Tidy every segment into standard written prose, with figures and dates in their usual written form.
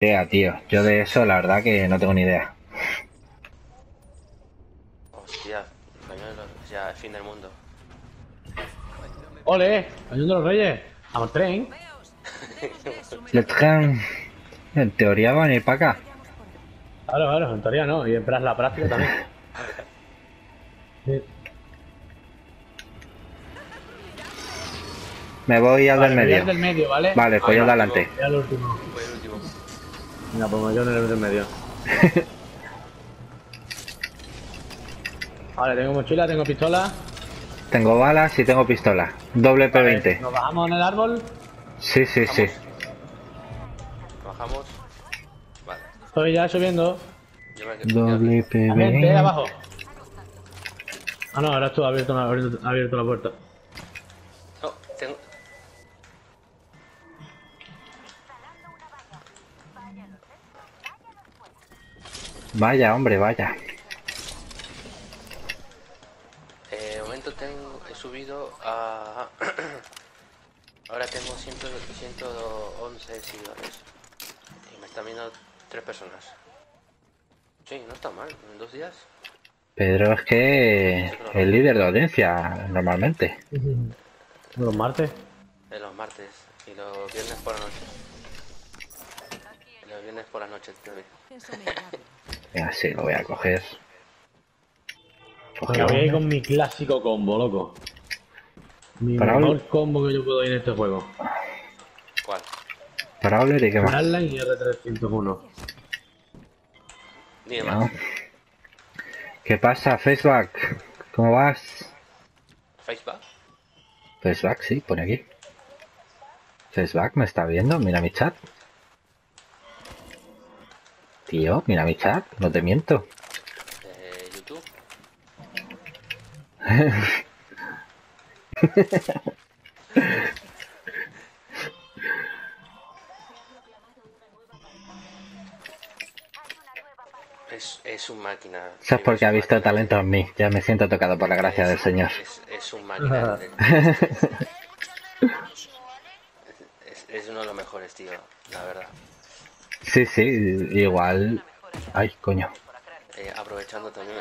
idea, tío. Yo de eso, la verdad que no tengo ni idea. Hostia, pañuelos, ya el fin del mundo. ¡Ole! ¡Cañón de los Reyes! ¡Vamos, tren! Let's go. En teoría van a ir para acá. Claro, claro, en teoría no. Y en la práctica también. Sí. Me voy al del Vale, me voy medio. al del medio, ¿vale? Vale, pues yo Venga, adelante. Voy al último. Voy el último. Venga, pues yo en el del medio. Vale, tengo mochila, tengo pistola. Tengo balas y tengo pistola. Doble Vale, P20. nos bajamos en el árbol. Sí, sí, sí. Bajamos. Vale. Estoy ya subiendo. Yo me quedo. Doble La gente, P20. abajo. Ah, no, ahora tú has abierto la puerta. No, tengo. Vaya, hombre, vaya. De momento he subido a. Ahora tengo 111 seguidores. Y me están viendo 3 personas. Sí, no está mal, en 2 días. Pedro es que es líder de audiencia, normalmente. Los martes. En los martes y los viernes por la noche. Y los viernes por la noche también. Venga, sí, lo voy a coger. Me voy a ir con mi clásico combo, loco. Mi Para mejor combo que yo puedo ir en este juego. ¿Cuál? Para hablar y qué más. Frontline y R301. Dime No. más. ¿Qué pasa, Facebook? ¿Cómo vas? ¿Facebook? Facebook, sí, pone aquí. Facebook, ¿me está viendo? Mira mi chat. Tío, mira mi chat, no te miento. ¿YouTube? Es un máquina. Eso es porque ha visto talento en mí. Ya me siento tocado por la gracia del Señor. Es un máquina. Es uno de los mejores, tío, la verdad. Sí, sí, igual. Ay, coño. Aprovechando también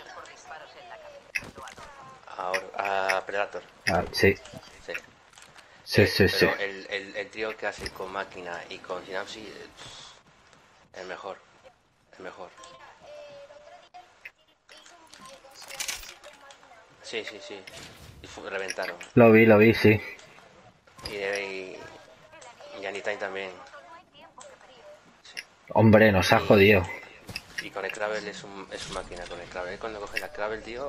a Predator. Ah, sí, Sí. sí, sí, sí. Pero el trío que hace con máquina y con Synapsis es el mejor. El mejor. Sí, sí, sí. Y reventaron. Lo vi, sí. Y Anytime también. Hombre, nos ha jodido. Y con el Kravel es un máquina. Con el Kravel, cuando coge la Kravel, tío.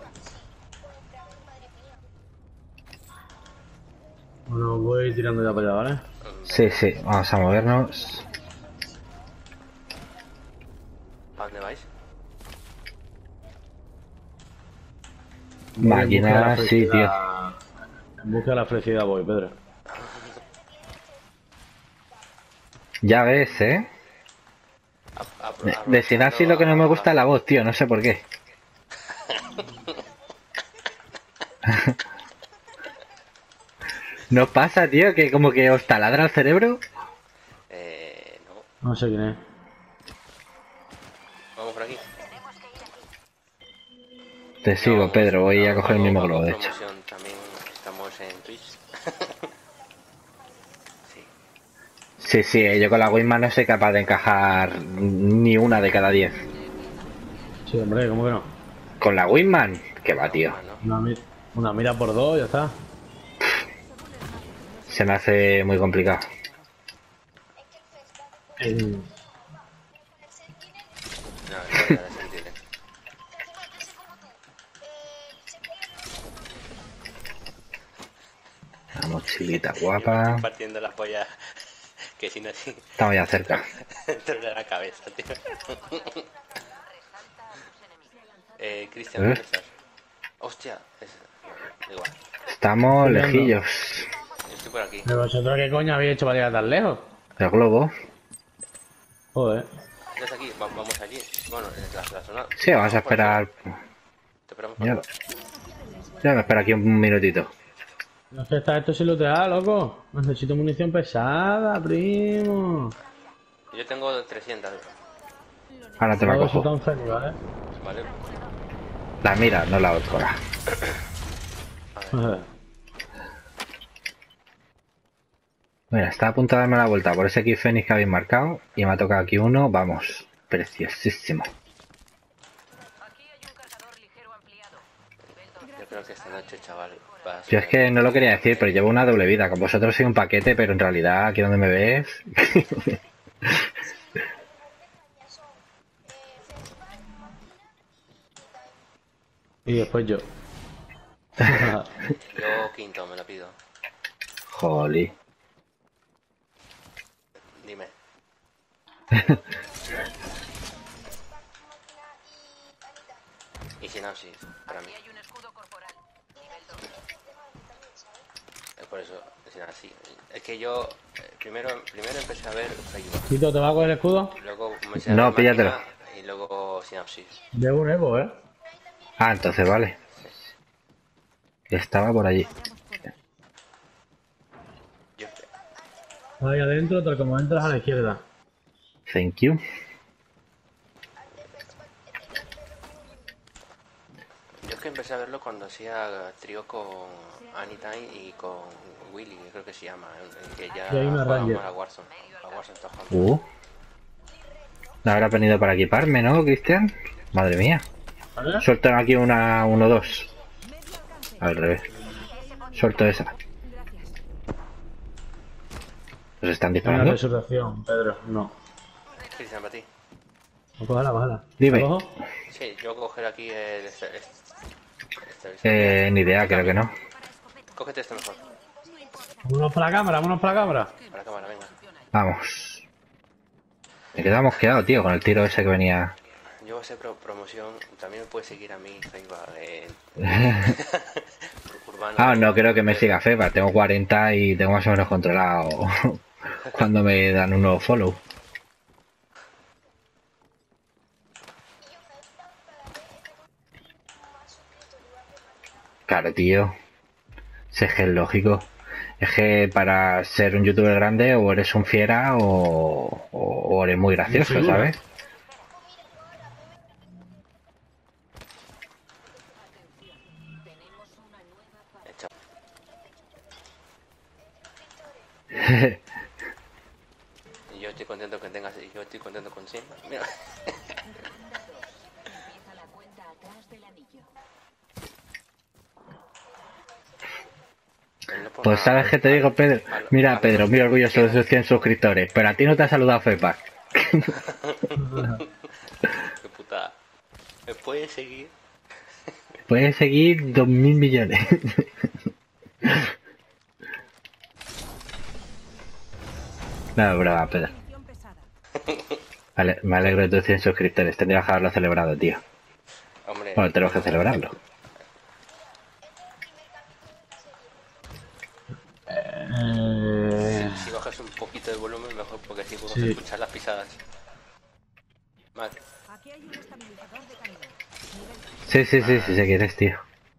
Bueno, voy tirando ya para allá, ¿vale? Sí, sí, vamos a movernos. ¿A dónde vais? Máquina, sí, tío. En busca de la felicidad voy, Pedro. Ya ves, ¿eh? De Synapsis lo que no me gusta es la voz, tío, no sé por qué. ¿No pasa, tío, que como que os taladra el cerebro? No. No sé quién es. Vamos por aquí. Te sigo, Pedro, voy a coger el mismo globo, de hecho. También estamos en Twitch. Sí, sí, yo con la Wingman no soy capaz de encajar ni una de cada 10. Sí, hombre, ¿cómo que no? ¿Con la Wingman? ¿Qué va, tío? Una mira por dos, ya está. Se me hace muy complicado. La mochilita guapa. Partiendo la polla. Que si no así. Estamos ya cerca. Te duele la cabeza, tío. Cristian, ¿dónde estás? Hostia, igual. Estamos lejillos. Yo estoy por aquí. ¿Pero vosotros qué coño habéis hecho para llegar tan lejos? El globo. Joder. ¿Estás aquí? Vamos allí. Bueno, en la zona. Sí, vamos a esperar. Te esperamos Ya, por ya me espera aquí un minutito. No sé, está esto sin lootear, loco. Necesito munición pesada, primo. Yo tengo 300. Ahora te la Hago eso cojo. tan feliz, ¿vale? Vale. La mira, no la otra. Mira, está a punto de darme la vuelta por ese Key Fenix que habéis marcado. Y me ha tocado aquí uno, vamos. Preciosísimo. Yo creo que esta noche, chaval, va a Yo es ser... que no lo quería decir, pero llevo una doble vida. Con vosotros soy un paquete, pero en realidad aquí donde me ves. Y después yo. Yo quinto, me la pido. Jolí. Dime. Y sinapsis, para mí. Es por eso, sinapsis. Es que yo primero empecé a ver Facebook. Tito, ¿te va a coger el escudo? Luego comencé a No, ver píllatelo. máquina y luego sinapsis. De un Evo, ¿eh? Ah, entonces vale. Estaba por allí. Yo, Ahí adentro, tal como entras a la izquierda. Thank you. yo es que empecé a verlo cuando hacía trío con Anytime y con Willy, creo que se llama, que ya Y hay una jugaba Ranger. más a Warzone. A Warzone está jugando. No habrá venido para equiparme, ¿no, Cristian? Madre mía. ¿Vale? Sueltan aquí una 1-2. Al revés. Suelto esa. ¿Nos están Una disparando? resurrección, Pedro. No. Cristian, para ti. No, cógela, cógela. Dime. ¿La cojo? Sí, yo coger aquí el... Ni idea, creo que no. Cógete este mejor. Vámonos para la cámara, vámonos para la cámara. Para la cámara, venga. Vamos. Me quedaba mosqueado, tío, con el tiro ese que venía. Yo voy a hacer promoción. También me puedes seguir a mí, Facebook. Urbano. Ah, no creo que me siga Fepa. Tengo 40 y tengo más o menos controlado cuando me dan un nuevo follow. Claro, tío. Si es que es lógico. Es que para ser un youtuber grande o eres un fiera o eres muy gracioso, Muy seguro. ¿sabes? Hecho. Y yo estoy contento que tengas... Yo estoy contento con Simba. Mira. Él no pone Pues nada. sabes qué te digo, Pedro. Mira, Pedro, muy orgulloso de sus 100 suscriptores, pero a ti no te ha saludado Fepa. Qué puta. ¿Me puedes seguir? Puedes seguir 2000 millones. No, brava, Pedro. Vale, me alegro de tus 100 suscriptores. Tendrías que haberlo celebrado, tío. Hombre. Bueno, tenemos que celebrarlo. Si bajas un poquito de volumen, mejor, porque así podemos Sí. escuchar las pisadas. Vale. Aquí hay un estabilizador de calidad. Sí, si quieres, tío.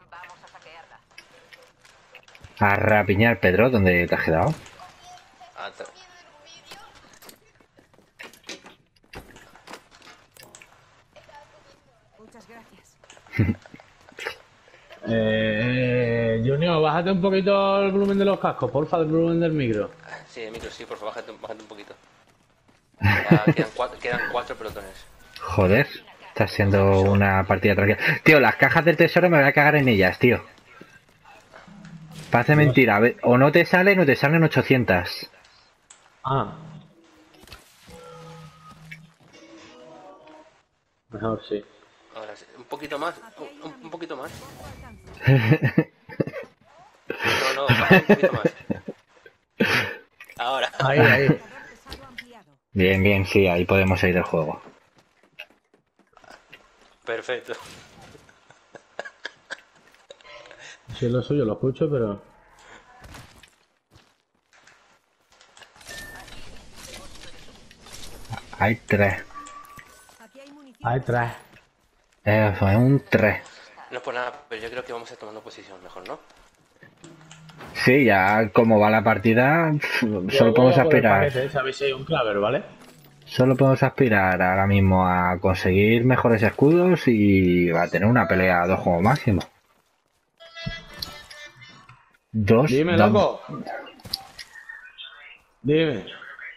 A rapiñar, Pedro, ¿dónde te has quedado? Atra- Muchas gracias. Junior, bájate un poquito el volumen de los cascos, porfa, el volumen del micro. Sí, el micro, sí, por favor, bájate un poquito. Ya quedan cuatro pelotones. Joder, está siendo una partida tranquila. Tío, las cajas del tesoro me voy a cagar en ellas, tío. Parece mentira. O no te salen o te salen 800. Ah. Mejor sí. Ahora sí, un poquito más, un poquito más. No, baja un poquito más. Ahora. Ahí, ahí. Pesado ampliado. Bien, bien, sí, ahí podemos seguir el juego. Perfecto. Si es lo suyo, lo escucho, pero... Hay 3. Aquí hay munición. Hay tres. Eso es un 3. No es por nada, pero yo creo que vamos a ir tomando posición mejor, ¿no? Sí, ya como va la partida, solo podemos Yo voy a por el aspirar. paquete, sabéis si hay un claver, ¿vale? Solo podemos aspirar ahora mismo a conseguir mejores escudos y a tener una pelea a 2 como máximo. Dos. Dime, dos- loco. Dime.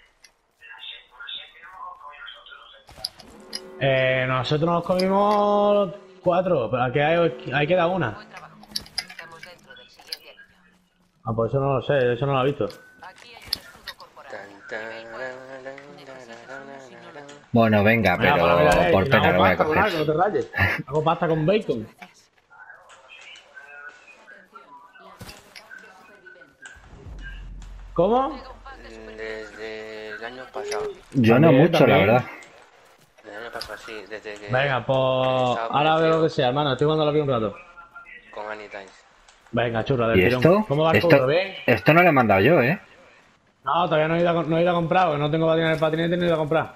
Nosotros nos comimos 4, pero aquí hay queda una. Buen trabajo. Estamos dentro del siguiente anillo. Ah, pues eso no lo sé, eso no lo he visto. Aquí hay un escudo corporal. Bueno, venga, Venga, pero pues mira, por si pena hago lo voy a pasta con algo, coger. no te rayes. Hago pasta con bacon. ¿Cómo? Desde el año pasado. Yo no También, mucho, la también. verdad. Desde el año pasado, sí. Desde que... Venga, pues estaba con ahora el veo lo tío, que sea, hermano. Estoy jugando aquí un rato. Con Annie Times. Venga, churra, del ¿Y tirón. esto? ¿Cómo va el Esto, curro? ¿Bien? esto no lo he mandado yo, ¿eh? No, todavía no he ido a comprar, porque no tengo patinete en el patinete ni he ido a comprar.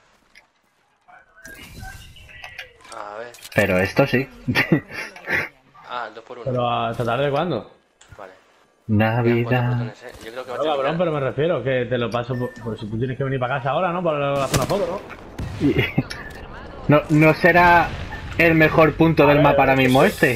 A ver. Pero esto sí. Ah, 2 por 1. Pero ¿esta tarde cuándo? Vale. Quedan 4 Navidad. botones, ¿eh? Yo creo que va a No, cabrón, terminar. pero me refiero que te lo paso por si tú tienes que venir para casa ahora, ¿no? Para hacer una foto, ¿no? Y- ¿No será el mejor punto del mapa ahora mismo este?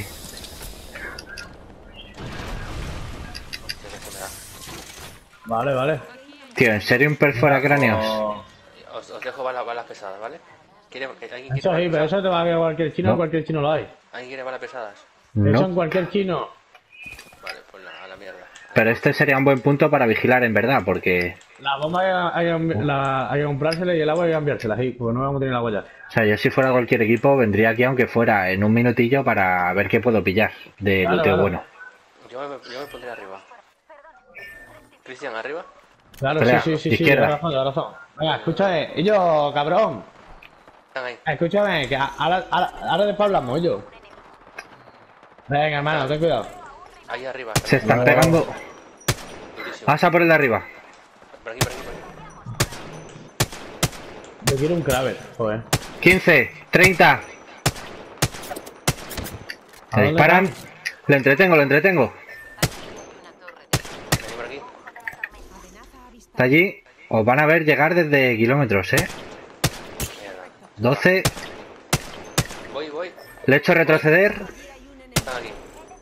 Hostia, que se me da. Vale, vale. Tío, ¿en serio un perfora cráneos? Oh, Os dejo balas pesadas, ¿vale? ¿Alguien quiere eso sí, balas pero pesadas? eso te va a quedar cualquier chino, No. cualquier chino lo hay. ¿Alguien quiere balas pesadas? Eso en No. cualquier chino. Vale, pues a la mierda. Pero este sería un buen punto para vigilar en verdad, porque... La bomba hay que comprársela y el agua hay que cambiársela, sí, porque no vamos a tener el agua ya. O sea, yo si fuera cualquier equipo vendría aquí aunque fuera en un minutillo para ver qué puedo pillar de Claro, luteo claro. bueno. Yo me pondré arriba. Cristian, arriba. Claro, Pelea, sí, izquierda. lleva razón. Venga, escúchame, y yo, cabrón. Están ahí. Escúchame, que ahora después hablamos, yo. Venga, hermano, ten cuidado. Ahí arriba. Se están No. pegando. Durísimo. Pasa por el de arriba. Por aquí, por aquí, por aquí. Yo quiero un Kraber, joder. 15, 30. ¿A Se dónde disparan. van? Lo entretengo, lo entretengo. Una torre de... Vení por aquí. Amenaza avistada. Está allí. Os van a ver llegar desde kilómetros, ¿eh? Mierda. 12. Voy. Le he hecho retroceder. Aquí hay un enemigo. Están aquí.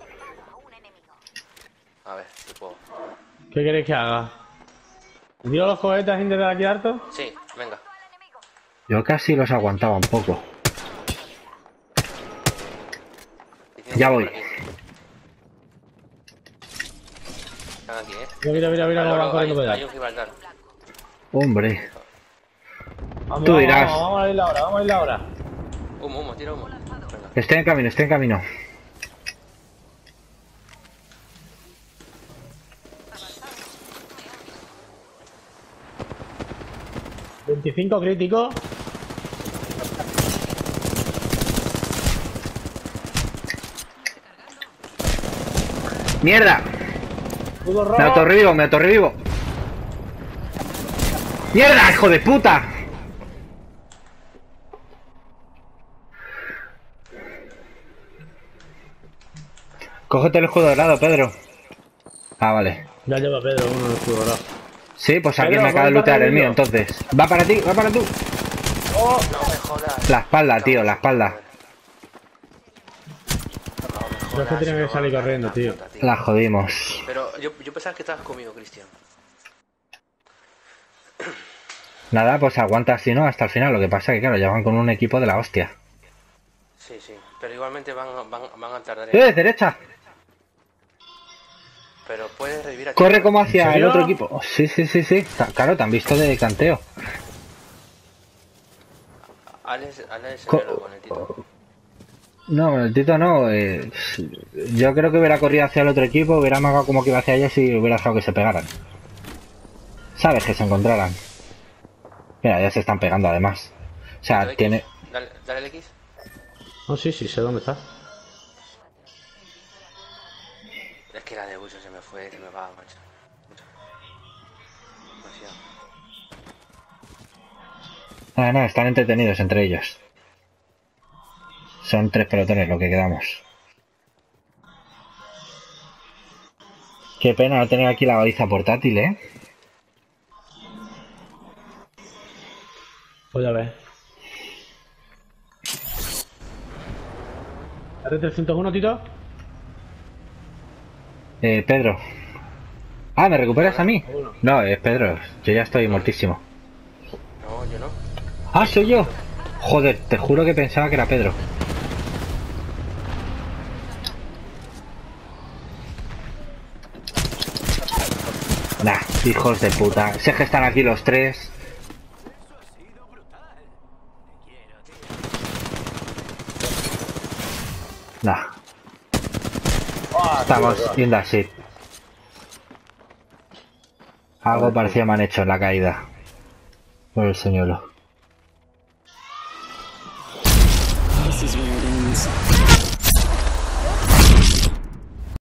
A ver, si puedo. ¿Qué queréis que haga? ¿Tiro los cohetes sin desde aquí harto? Sí, venga. Yo casi los aguantaba un poco. Y tienen Ya que ir voy. por aquí. Están aquí, Mira Al cómo van oro corriendo para hay allá. un Gibraltar. Hombre. Vamos, Tú vamos, dirás. vamos a ir ahora, vamos a ir ahora. Humo, tira humo. Venga. Estoy en camino, estoy en camino. ¿25 críticos? ¡Mierda! ¡Escudo rojo! Me autorrevivo. ¡Mierda, hijo de puta! Cógete el escudo dorado, Pedro. Ah, vale. Ya lleva Pedro uno en el escudo rojo. Sí, pues alguien Pedro, me acaba de voy lootear para el mío, arriba. entonces. Va para ti, va para tú. No me jodas. La espalda, tío, la espalda. No me Yo jodas. es que tenía que salir no, corriendo, la tío. puta, La jodimos. Pero yo pensaba que estabas conmigo, Cristian. Nada, pues aguanta así, ¿no? Hasta el final. Lo que pasa es que, claro, ya van con un equipo de la hostia. Sí, pero igualmente van a tardar en... Derecha! Pero puedes revivir a Corre como hacia el serio? otro equipo. Sí. Claro, te han visto de canteo. Alex Co- con el Tito. No, el Tito no. Yo creo que hubiera corrido hacia el otro equipo, hubiera amagado como que iba hacia ellos y hubiera dejado que se pegaran. Sabes que se encontraran. Mira, ya se están pegando además. O sea, Dale X, tiene... Dale el X. No, sí, sé dónde está. Es que la de Bucho se me va, macho. Demasiado. No, están entretenidos entre ellos. Son 3 pelotones lo que quedamos. Qué pena no tener aquí la baliza portátil, ¿eh? Pues ya ves. ¿R301, Tito? Pedro. Ah, ¿me recuperas a mí? No, es Pedro. Yo ya estoy muertísimo. No, yo no. Ah, soy yo. Joder, te juro que pensaba que era Pedro. Nah, hijos de puta. Sé que están aquí los tres. Nah. Estamos in the shit. Algo parecía me han hecho en la caída. Por el señuelo. This is where it ends.